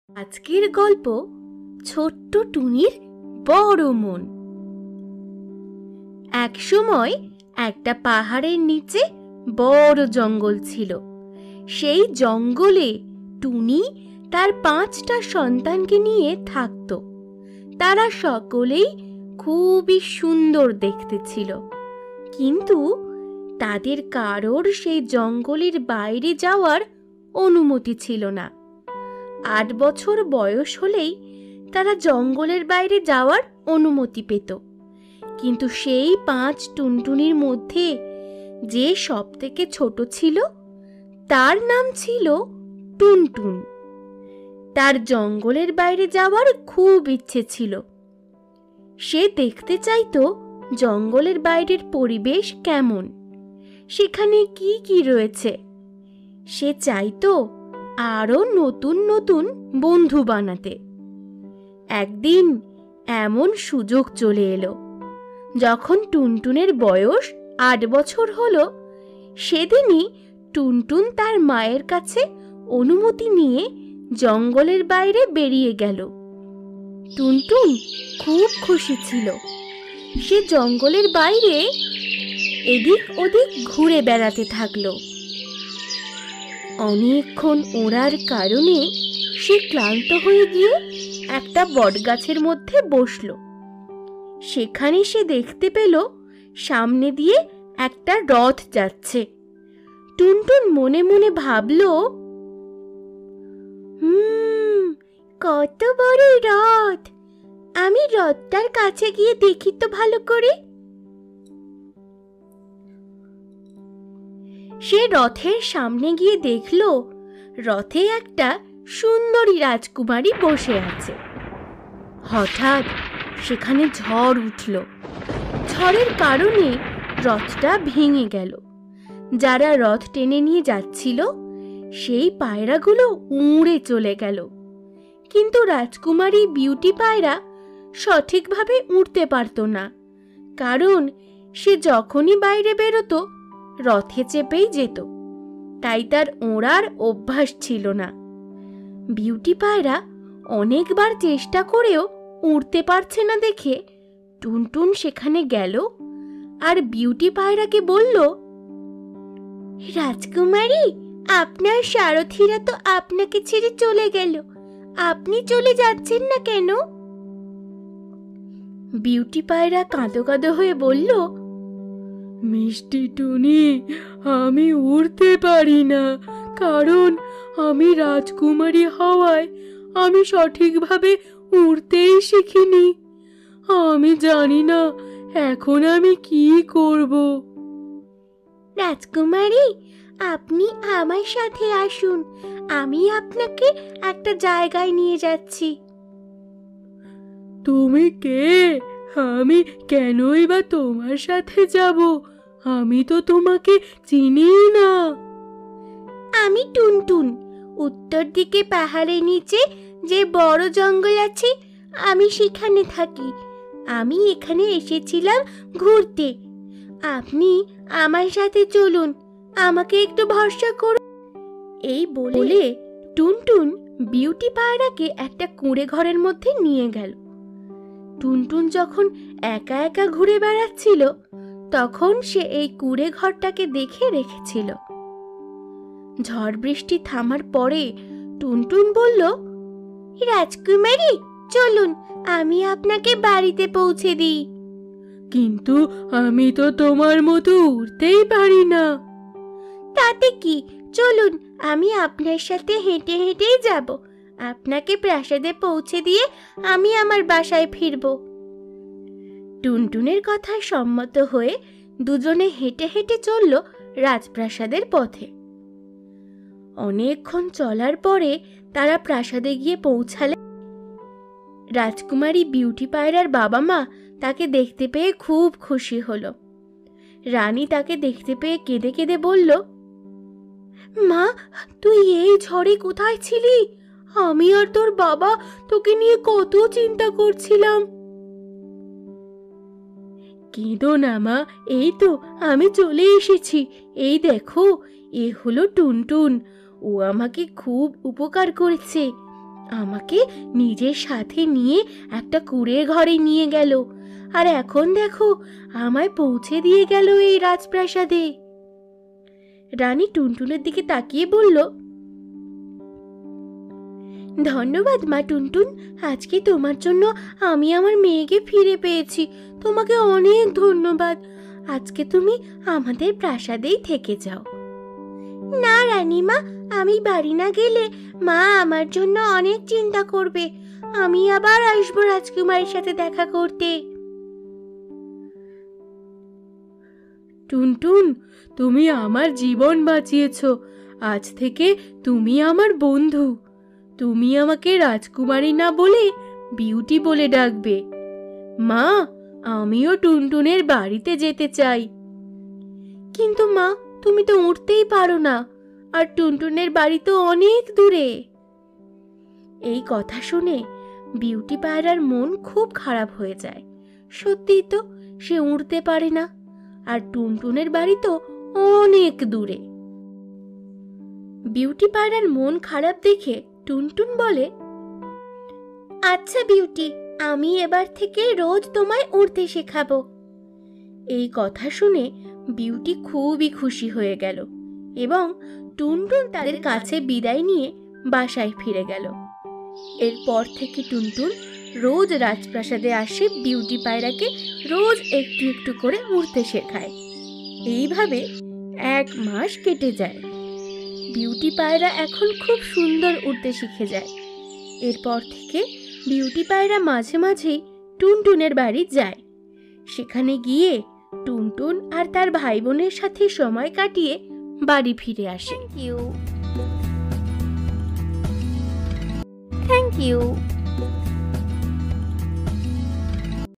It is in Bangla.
আজকের গল্প ছোট্ট টুনির বড় মন। এক সময় একটা পাহাড়ের নিচে বড় জঙ্গল ছিল। সেই জঙ্গলে টুনি তার 5টা সন্তানকে নিয়ে থাকত। তারা সকলেই খুবই সুন্দর দেখতে ছিল, কিন্তু তাদের কারোর সেই জঙ্গলের বাইরে যাওয়ার অনুমতি ছিল না। 8 বছর বয়স হলেই তারা জঙ্গলের বাইরে যাওয়ার অনুমতি পেত। কিন্তু সেই 5 টুনটুনির মধ্যে যে সবথেকে ছোট ছিল তার নাম ছিল টুনটুন। তার জঙ্গলের বাইরে যাওয়ার খুব ইচ্ছে ছিল। সে দেখতে চাইতো জঙ্গলের বাইরের পরিবেশ কেমন, সেখানে কি কি রয়েছে। সে চাইতো আরো নতুন নতুন বন্ধু বানাতে। একদিন এমন সুযোগ চলে এলো, যখন টুনটুনের বয়স 8 বছর হলো। সেদিনই টুনটুন তার মায়ের কাছে অনুমতি নিয়ে জঙ্গলের বাইরে বেরিয়ে গেল। টুনটুন খুব খুশি ছিল। সে জঙ্গলের বাইরে এদিক ওদিক ঘুরে বেড়াতে থাকলো। অনেকক্ষণ ওড়ার কারণে সে ক্লান্ত হয়ে গিয়ে একটা বটগাছের মধ্যে বসল। সেখানে সে দেখতে পেল সামনে দিয়ে একটা রথ যাচ্ছে। টুনটুন মনে মনে ভাবল, কত বড় রথ! আমি রথটার কাছে গিয়ে দেখি তো ভালো করে। সে রথের সামনে গিয়ে দেখল রথে একটা সুন্দরী রাজকুমারী বসে আছে। হঠাৎ সেখানে ঝড় উঠল। ঝড়ের কারণে রথটা ভেঙে গেল। যারা রথ টেনে নিয়ে যাচ্ছিল সেই পায়রাগুলো উড়ে চলে গেল। কিন্তু রাজকুমারী বিউটি পায়রা সঠিকভাবে উড়তে পারত না, কারণ সে যখনই বাইরে বেরোতো রথে চেপেই যেত। তাই তার ওড়ার অভ্যাস ছিল না। বিউটি পায়রা অনেকবার চেষ্টা করেও উড়তে পারছে না দেখে টুনটুন সেখানে গেল আর বিউটি পায়রাকে বলল, রাজকুমারী, আপনার সারথীরা তো আপনাকে ছেড়ে চলে গেল, আপনি চলে যাচ্ছেন না কেন? বিউটি পায়রা কাঁদো কাঁদো হয়ে বলল, মিষ্টি টুনি, আমি উড়তে পারি না, কারণ আমি রাজকুমারী হওয়ায় আমি সঠিকভাবে উড়তেই শিখিনি। আমি জানি না এখন আমি কি করব। রাজকুমারী, আপনি আমার সাথে আসুন, আমি আপনাকে একটা জায়গায় নিয়ে যাচ্ছি। তুমি কে? আমি কেনই বা তোমার সাথে যাব? আমি তো তোমাকে চিনি না। আমি টুনটুন। উত্তর দিকে পাহাড়ের নিচে যে বড় জঙ্গল আছে, আমি সেখানে থাকি। আমি এখানে এসেছিলাম ঘুরতে। আপনি আমার সাথে চলুন, আমাকে একটু ভরসা করুন। এই বলে টুনটুন বিউটি পায়রাকে একটা কুঁড়ে ঘরের মধ্যে নিয়ে গেল। টুনটুন যখন একা একা ঘুরে বেড়াচ্ছিল তখন সে এই কুঁড়ে ঘরটাকে দেখে রেখেছিল। ঝড় বৃষ্টি থামার পরে টুনটুন বলল, রাজকুমারী, চলুন, আমি আপনাকে বাড়িতে পৌঁছে দিই। কিন্তু আমি তো তোমার মতো উড়তেই পারি না। তাতে কি, চলুন, আমি আপনার সাথে হেঁটে হেঁটেই যাব। আপনাকে প্রাসাদে পৌঁছে দিয়ে আমি আমার বাসায় ফিরব। টুনটুনের কথায় সম্মত হয়ে দুজনে হেঁটে হেঁটে চলল রাজপ্রাসাদের পথে। অনেকক্ষণ চলার পরে তারা প্রাসাদে গিয়ে পৌঁছালে। রাজকুমারী বিউটি পায়রার বাবা মা তাকে দেখতে পেয়ে খুব খুশি হলো। রানী তাকে দেখতে পেয়ে কেঁদে কেঁদে বলল, মা, তুই এই ঝড়ে কোথায় ছিলি? আমি আর তোর বাবা তোকে নিয়ে কত চিন্তা করছিলাম। কেঁদো না মা, এই তো আমি চলে এসেছি। এই দেখো, এ হলো টুনটুন। ও আমাকে খুব উপকার করেছে। আমাকে নিজের সাথে নিয়ে একটা কুঁড়ের ঘরে নিয়ে গেল, আর এখন দেখো আমায় পৌঁছে দিয়ে গেল এই রাজপ্রাসাদে। রানী টুনটুনের দিকে তাকিয়ে বলল, ধন্যবাদ মা টুনটুন, আজকে তোমার জন্য আমি আমার মেয়েকে ফিরে পেয়েছি। তোমাকে অনেক ধন্যবাদ। আজকে তুমি আমাদের প্রাসাদেই থেকে যাও। না রানীমা, আমি বাড়ি না গেলে মা আমার জন্য অনেক চিন্তা করবে। আমি আবার আসবো রাজকুমারীর সাথে দেখা করতে। টুনটুন, তুমি আমার জীবন বাঁচিয়েছো। আজ থেকে তুমি আমার বন্ধু। তুমি আমাকে রাজকুমারী না বলে বিউটি বলে ডাকবে। মা, আমিও টুনটুনের বাড়িতে যেতে চাই। কিন্তু মা, তুমি তো উঠতেই পারো না, আর টুনটুনের বাড়ি তো অনেক দূরে। এই কথা শুনে বিউটি পায়রার মন খুব খারাপ হয়ে যায়। সত্যিই তো, সে উড়তে পারে না, আর টুনটুনের বাড়ি তো অনেক দূরে। বিউটি পায়রার মন খারাপ দেখে টুনটুন বলে, আচ্ছা বিউটি, আমি এবার থেকে রোজ তোমায় উড়তে শেখাবো। এই কথা শুনে বিউটি খুবই খুশি হয়ে গেল এবং টুনটুন তাদের কাছে বিদায় নিয়ে বাসায় ফিরে গেল। এরপর থেকে টুনটুন রোজ রাজপ্রাসাদে আসে বিউটি পায়রাকে রোজ একটু একটু করে উড়তে শেখায়। এইভাবে 1 মাস কেটে যায়। বিউটি পায়রা এখন খুব সুন্দর উড়তে শিখে যায়। এরপর থেকে বিউটি পায়রা মাঝে মাঝেই টুনটুনের বাড়ি যায়। সেখানে গিয়ে টুনটুন আর তার ভাই বোনের সাথে সময় কাটিয়ে বাড়ি ফিরে আসে। Thank you.